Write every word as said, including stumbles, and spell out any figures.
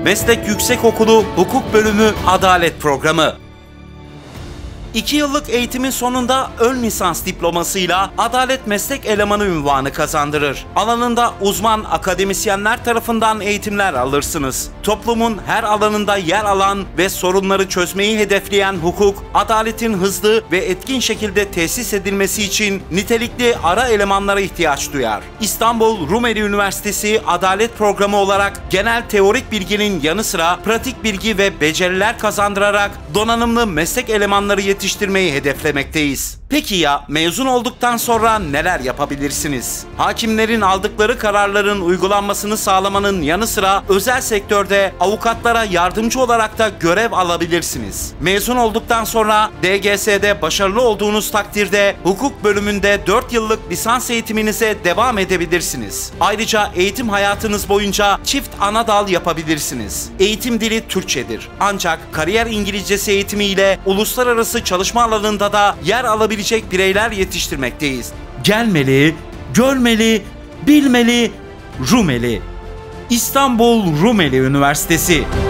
Meslek Yüksekokulu Hukuk Bölümü Adalet Programı. İki yıllık eğitimin sonunda ön lisans diplomasıyla adalet meslek elemanı unvanı kazandırır. Alanında uzman akademisyenler tarafından eğitimler alırsınız. Toplumun her alanında yer alan ve sorunları çözmeyi hedefleyen hukuk, adaletin hızlı ve etkin şekilde tesis edilmesi için nitelikli ara elemanlara ihtiyaç duyar. İstanbul Rumeli Üniversitesi Adalet Programı olarak genel teorik bilginin yanı sıra pratik bilgi ve beceriler kazandırarak donanımlı meslek elemanları yetiştirmeyi hedeflemekteyiz. Peki ya mezun olduktan sonra neler yapabilirsiniz? Hakimlerin aldıkları kararların uygulanmasını sağlamanın yanı sıra özel sektörde avukatlara yardımcı olarak da görev alabilirsiniz. Mezun olduktan sonra D G S'de başarılı olduğunuz takdirde hukuk bölümünde dört yıllık lisans eğitiminize devam edebilirsiniz. Ayrıca eğitim hayatınız boyunca çift ana dal yapabilirsiniz. Eğitim dili Türkçedir. Ancak kariyer İngilizcesi eğitimiyle uluslararası çalışma alanında da yer alabilecek bireyler yetiştirmekteyiz. Gelmeli, görmeli, bilmeli, Rumeli. İstanbul Rumeli Üniversitesi.